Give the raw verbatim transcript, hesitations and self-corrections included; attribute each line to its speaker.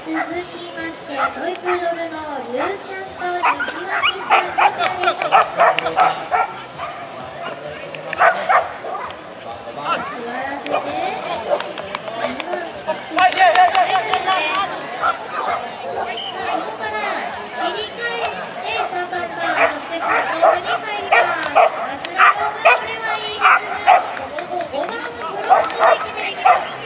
Speaker 1: 続きまして、トイプードルのリュウちゃんと西脇ちゃんのペアです。座らせて、ここから切り返してさんばんパー、そしてストーブに入ります。さすがこれはいいですね。ごばんのフロントで決めてきます。